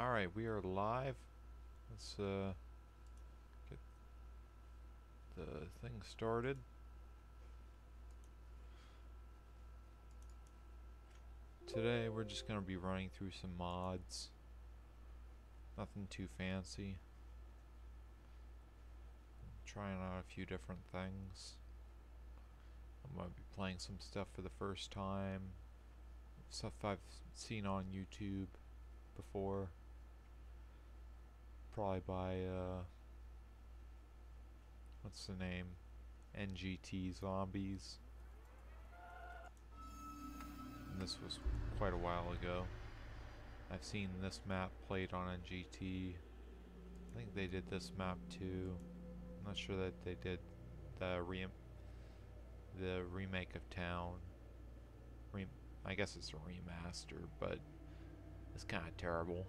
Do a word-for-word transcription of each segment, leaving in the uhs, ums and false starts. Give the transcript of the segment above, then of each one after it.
Alright, we are live. Let's uh, get the thing started. Today we're just going to be running through some mods. Nothing too fancy. Trying out a few different things. I'm going to be playing some stuff for the first time. Stuff I've seen on YouTube before. Probably by, uh, what's the name? N G T Zombies. And this was quite a while ago. I've seen this map played on N G T. I think they did this map too. I'm not sure that they did the re the remake of Town. Rem I guess it's a remaster, but it's kind of terrible.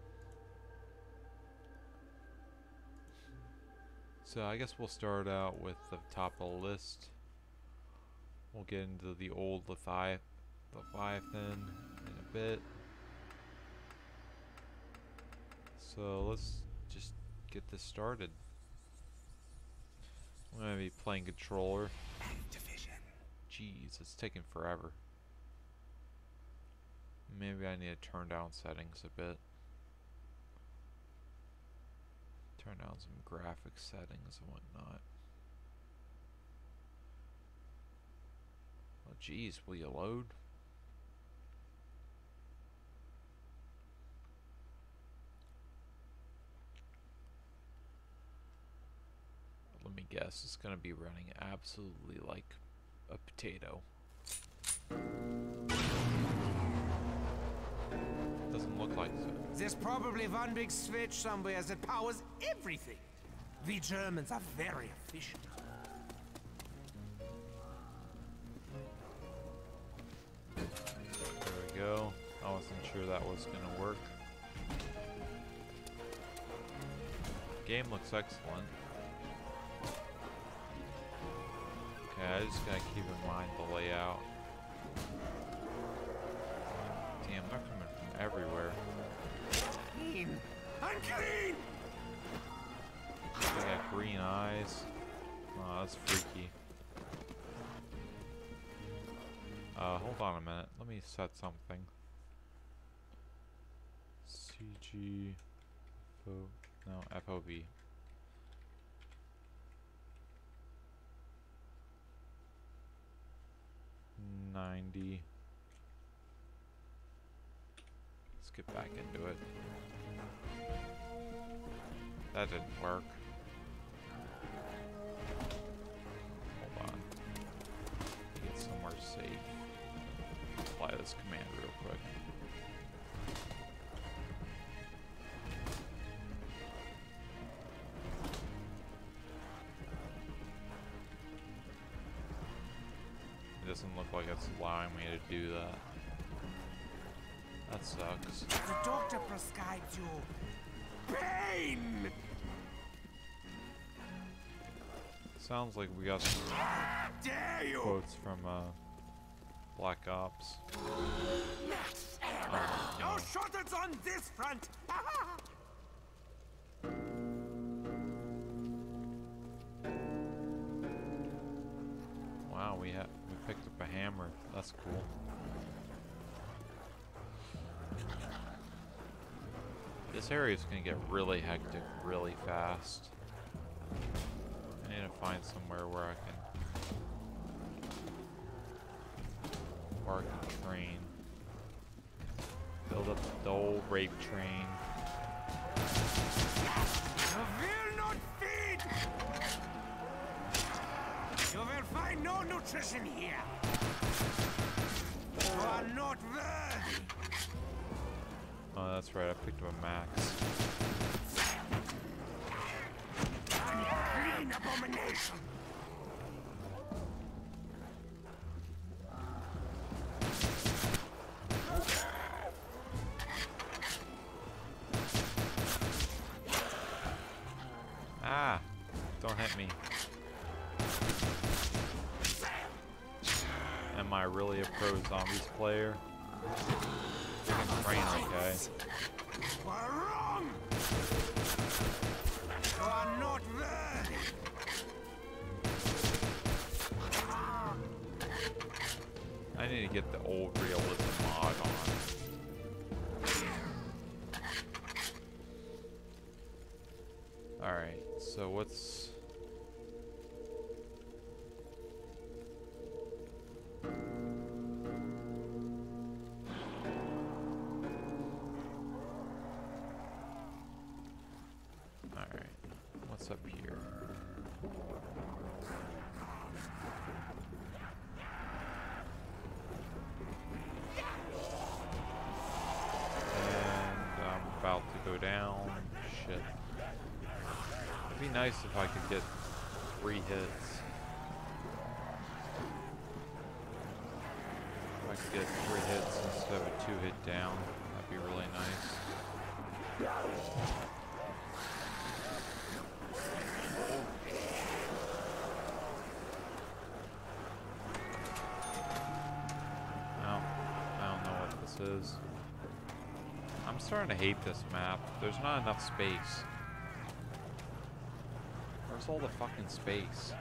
So I guess we'll start out with the top of the list. We'll get into the old Levi Leviathan in a bit. So let's just get this started. I'm gonna be playing controller. Activision. Jeez, it's taking forever. Maybe I need to turn down settings a bit. Turn down some graphic settings and whatnot. Oh geez, will you load? Let me guess, it's gonna be running absolutely like a potato. Doesn't look like it. There's probably one big switch somewhere that powers everything. We Germans are very efficient. There we go. I wasn't sure that was gonna work. Game looks excellent. Okay, I just gotta keep in mind the layout. Damn, they're coming from everywhere. Clean. Unclean! They got green eyes. Oh, that's freaky. Uh, hold on a minute. Let me set something. C G... F O... No, F O V. ninety. Let's get back into it. That didn't work. Hold on. Get somewhere safe. Apply this command real quick. It doesn't look like it's allowing me to do that. That sucks. The doctor prescribed you pain! Sounds like we got some How dare you! quotes from uh, Black Ops. Max error! No shortage on this front! Wow, we have we picked up a hammer. That's cool. This area is gonna get really hectic really fast. I need to find somewhere where I can where I can train. Build up the old rape train. You will not feed! You will find no nutrition here! You are not worthy! Oh, that's right, I picked up a max. Unclean abomination! Ah! Don't hit me. Am I really a pro zombies player? I can train okay. You are wrong! You are not worthy! I need to get the old realism mod on. Alright, so what's... Alright, what's up here? And I'm about to go down. Shit. It'd be nice if I could get three hits. If I could get three hits instead of a two hit down, that'd be really nice. Oh, I don't know what this is. I'm starting to hate this map. There's not enough space. Where's all the fucking space?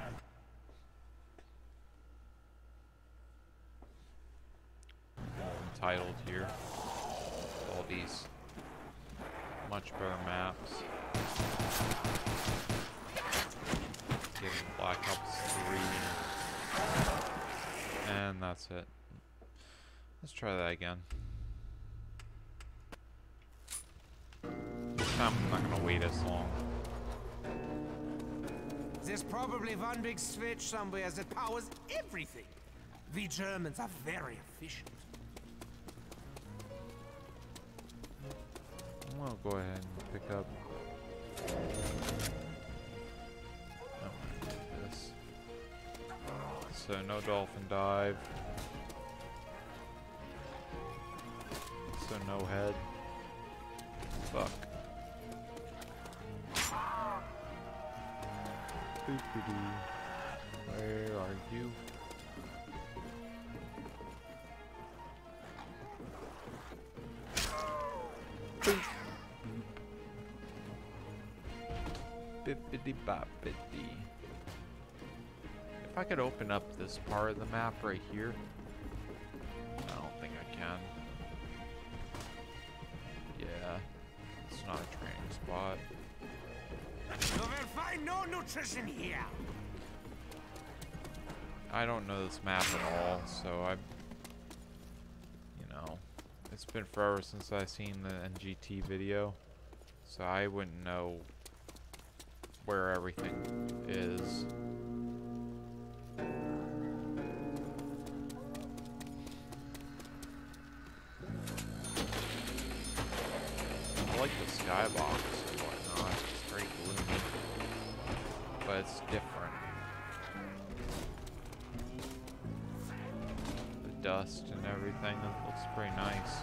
All entitled here. All these much better maps. Getting Black Ops three. And that's it. Let's try that again. This time I'm not gonna wait as long. There's probably one big switch somewhere that powers everything. We Germans are very efficient. I'm gonna go ahead and pick up. Oh, this. So no dolphin dive. So no head. Fuck. Boopity. Where are you? Boop. Bippity boppity. If I could open up this part of the map right here. I don't think I can. Yeah. It's not a training spot. You will find no nutrition here. I don't know this map at all, so I, you know, it's been forever since I seen the N G T video, so I wouldn't know where everything is. I like the skybox and whatnot. It's very gloomy, but it's different. The dust and everything, it looks pretty nice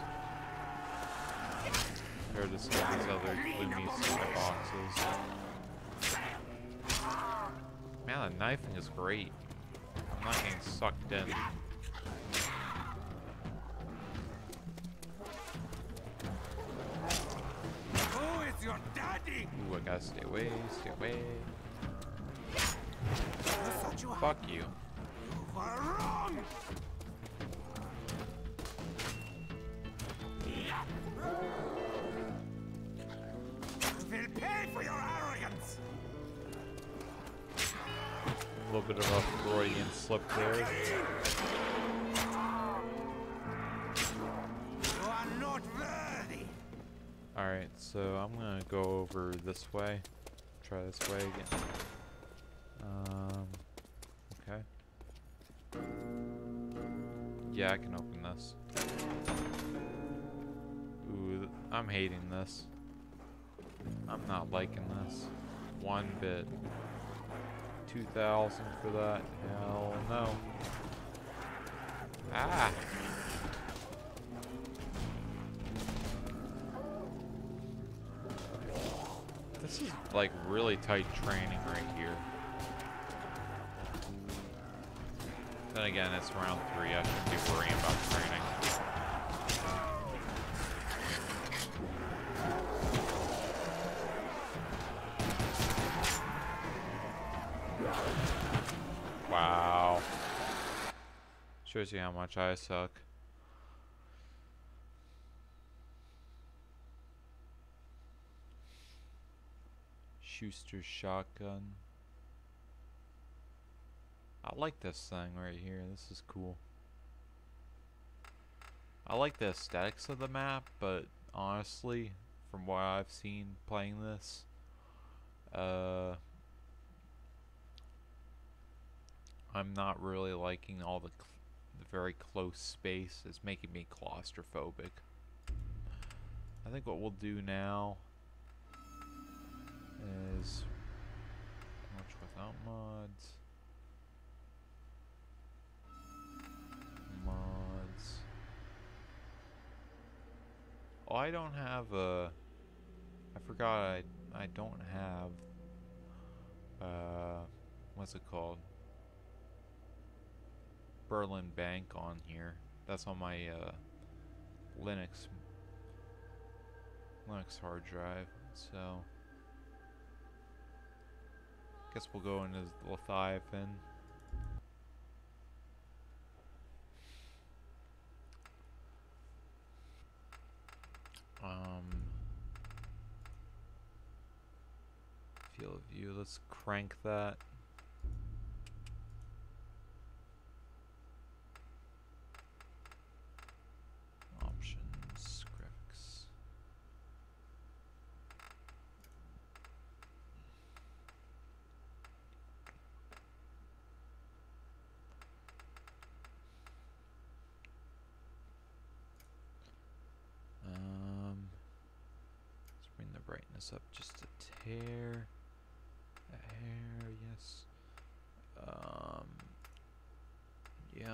compared to some of these other gloomy skyboxes. Man, the knifing is great. I'm not getting sucked in. Who is your daddy? Ooh, I gotta stay away, stay away. I thought you Fuck you. You were wrong. You will pay for your arrogance. A little bit of a Freudian slip there. You are not worthy. Alright, so I'm gonna go over this way. Try this way again. Um, okay. Yeah, I can open this. Ooh, I'm hating this. I'm not liking this one bit. two thousand for that? Hell no. Ah! This is like really tight training right here. Then again, it's round three. I shouldn't be worrying about training. Shows you how much I suck. Schuster's shotgun. I like this thing right here. This is cool. I like the aesthetics of the map, but honestly, from what I've seen playing this, uh, I'm not really liking all the, cl the very close space. It's making me claustrophobic. I think what we'll do now is launch without mods. Mods. Oh, I don't have a. I forgot I I don't have. Uh, what's it called? Berlin Bank on here. That's on my uh, Linux Linux hard drive. So guess we'll go into Leviathan. Um, field of view. Let's crank that. Options, graphics. Um, let's bring the brightness up just a tear. A hair, yes. Um, yeah.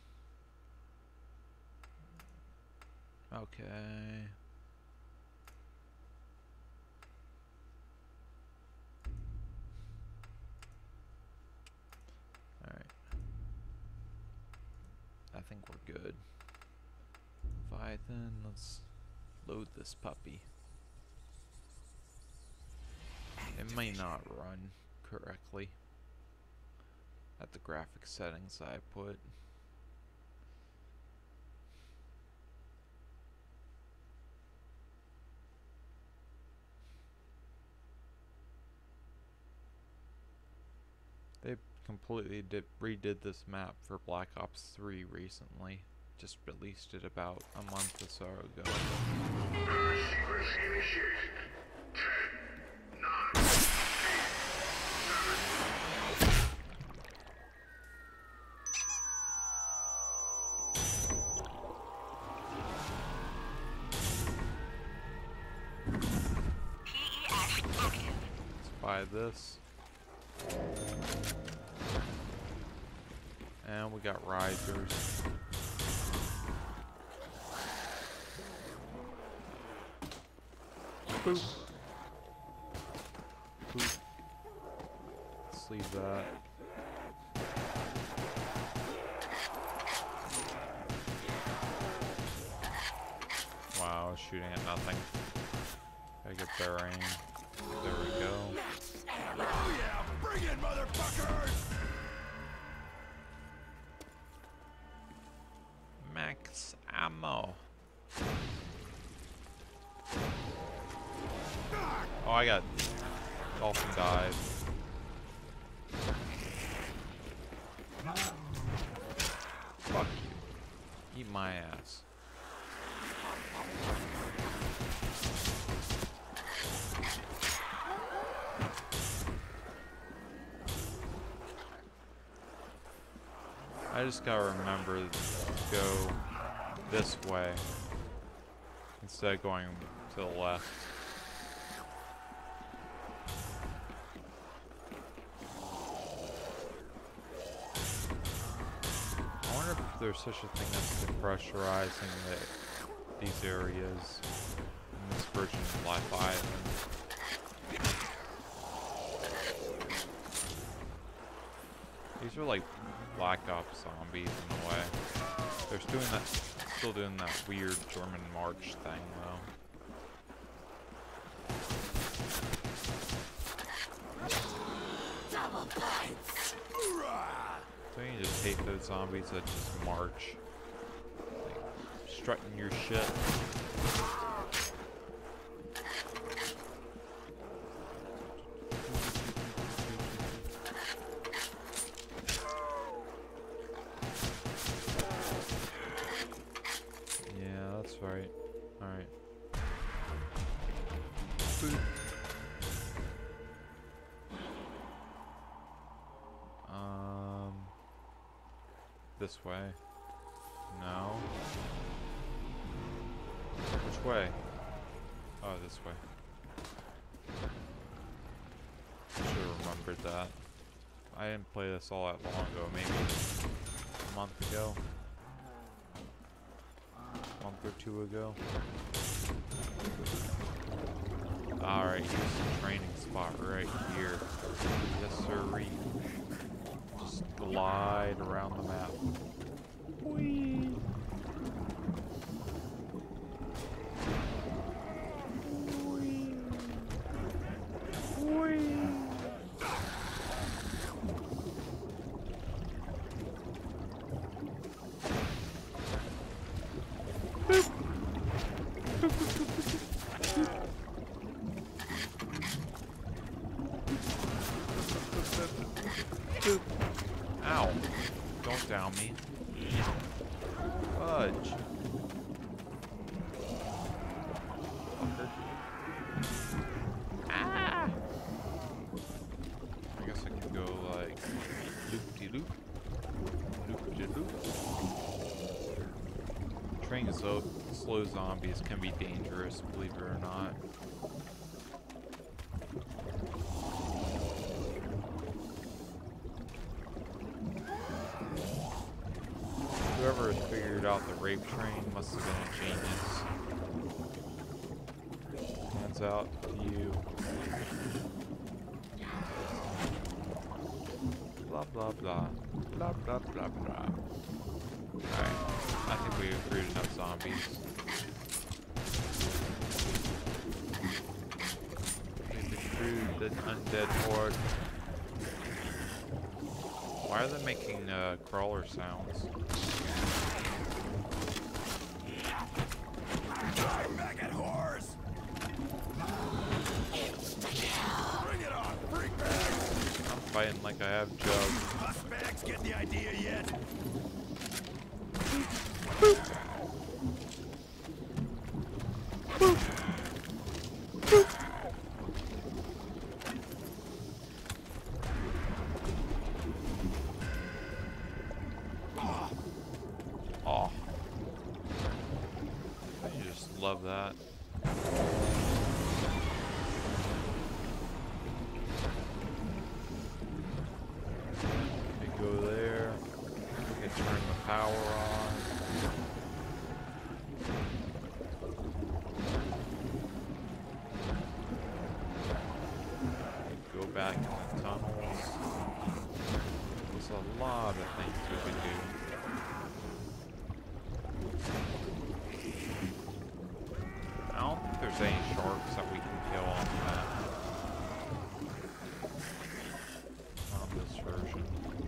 Okay. Alright. I think we're good. Leviathan, let's load this puppy. It may not run correctly at the graphic settings I put. They completely did, redid this map for Black Ops three recently. Just released it about a month or so ago. Sequence initiated. Ten, nine, Let's buy this. And we got risers. Boop. Boop. Let's leave that. Wow, I was shooting at nothing. Gotta get better aim. There we go. Oh yeah, bring it, motherfuckers! Max ammo. Oh, I got dolphin dive. Fuck you. Eat my ass. I just gotta remember to go this way instead of going to the left. I wonder if there's such a thing as depressurizing the, these areas in this version of Leviathan. These are like Black Ops zombies in a way. They're doing that, still doing that weird German march thing though. Double points! Hoorah! Don't you just hate those zombies that just march? Like, strutting your shit. Yeah, that's right. Alright. Boop. Um, this way. No. Which way? Oh, this way. Should have remembered that. I didn't play this all that long ago, maybe a month ago. A month or two ago. Alright, here's the training spot right here. Yes, sirree. Just glide around the map. Whee! Whee! Whee! Ow. Don't down me. Fudge. Fucker. Ah! I guess I can go like loop-de-loop. Loop-de-loop. Training so slow zombies can be dangerous, believe it or not. Whoever figured out the rape train must have been a genius. Hands out to you. Blah blah blah. Blah blah blah blah. Alright. I think we recruited enough zombies. We've recruited the undead horde. Why are they making uh, crawler sounds? Maggot horse! Bring it on, freak bags! I'm fighting like I have jugs. Us bags get the idea yet? Oh. I just love that. We go there. We can turn the power on. We go back in the tunnels. There's a lot of things we can do. I don't think there's any sharks that we can kill on the map. On this version.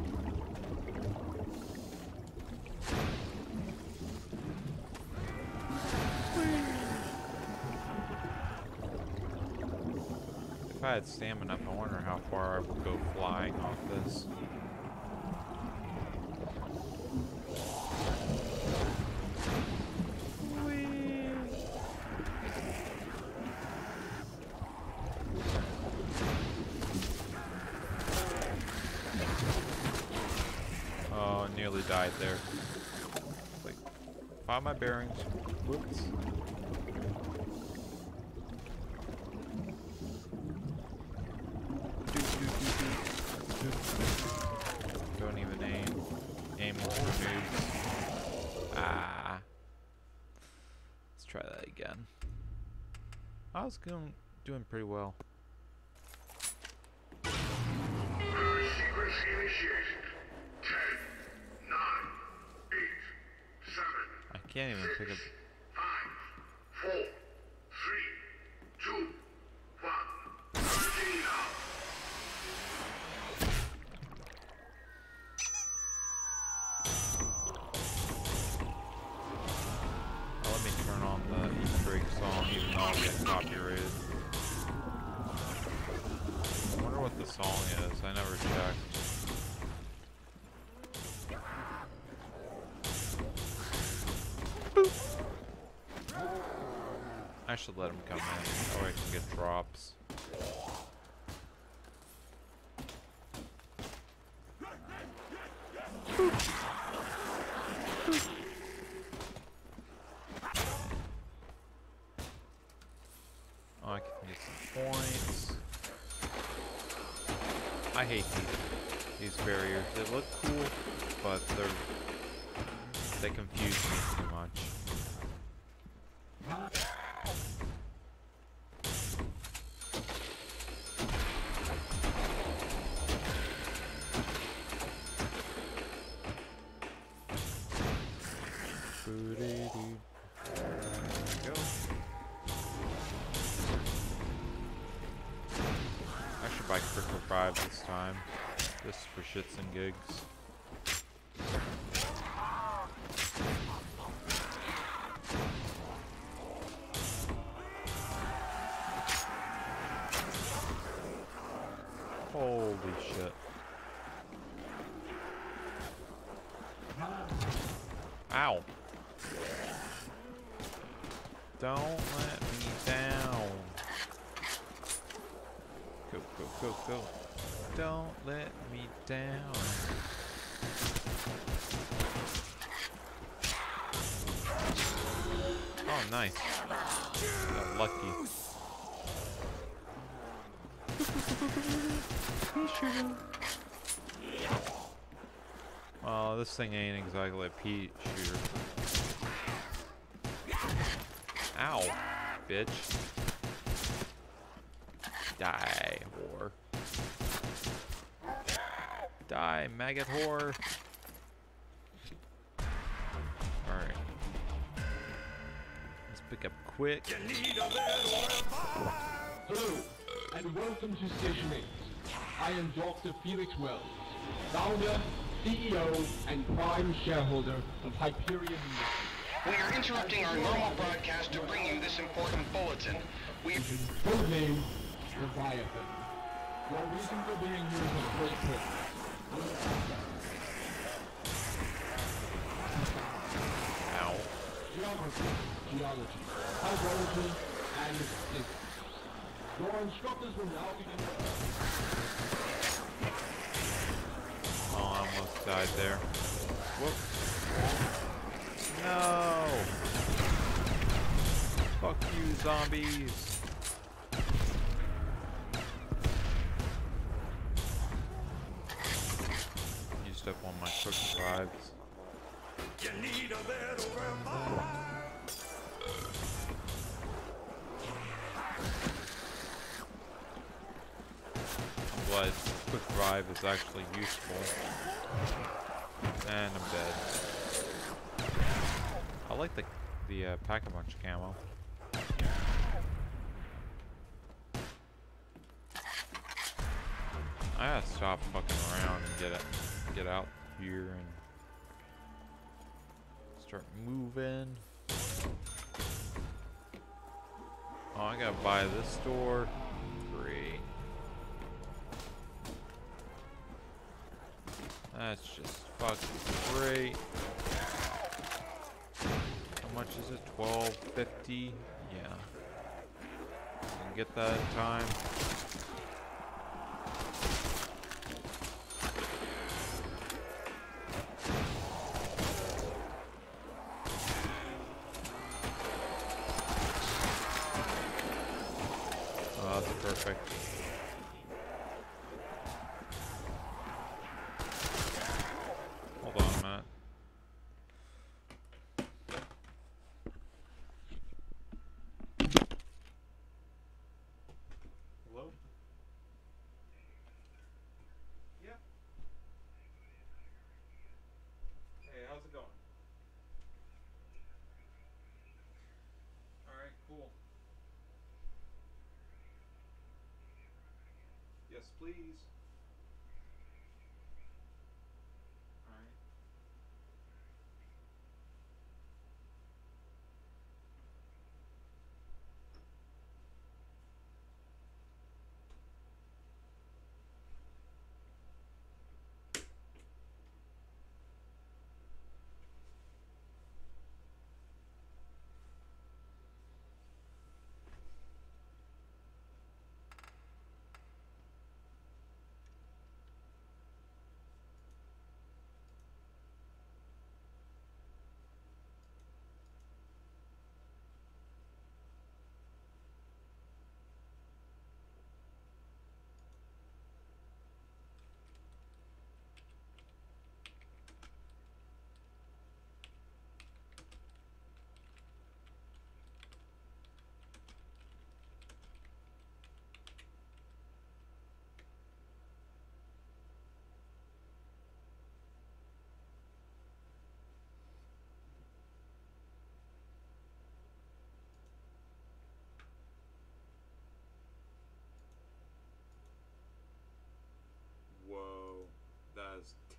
If I had stamina, I wonder how far I would go flying off this. Oh, nearly died there. Like, find my bearings. Whoops. Don't even aim. Aim with your moves. Ah. Let's try that again. I was going, doing pretty well. Sequence initiated. Ten, nine, eight, seven. I can't even pick up. Five, four, three, two, one. Starting now. I'll get copyrighted. I wonder what the song is. I never checked. I should let him come in. That way I can get drops. Oh, I can get some points. I hate these these barriers. They look cool, but they're they confuse me too much. Boo-dee-doo. There we go. I should buy Quick Revive this time, just for shits and gigs. Holy shit. Ow. Don't let me down. Go, go, go, go. Don't let me down. Oh, nice. Got lucky. Well, this thing ain't exactly a pea shooter. Ow, bitch. Die, whore. Die, maggot whore. Alright. Let's pick up quick. Hello, and welcome to Station eight. I am Doctor Felix Wells, founder, C E O, and prime shareholder of Hyperion Industries. We are interrupting our normal broadcast to bring you this important bulletin. We Code name, Leviathan. Your reason for being here is of great purpose. Ow. Geography, geology, hydrology, and physics. Your instructors will now begin. Oh, I almost died there. Whoops. No! Fuck you, zombies! Used up all my quick revives. You need a little revive. I'm glad quick revive is actually useful. And I'm dead. I like the the uh, pack-a-punch camo. I gotta stop fucking around and get it, get out here and start moving. Oh, I gotta buy this door. Great. That's just fucking great. How much is it? twelve fifty? Yeah. I can get that in time. Oh, that's perfect. Hold on a minute. Hello? Yeah. Hey, how's it going? Alright, cool. Yes, please. Alright.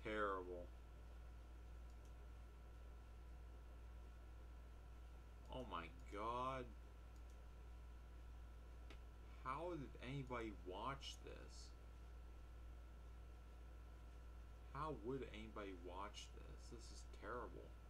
terrible. Oh my god. How did anybody watch this? How would anybody watch this? This is terrible.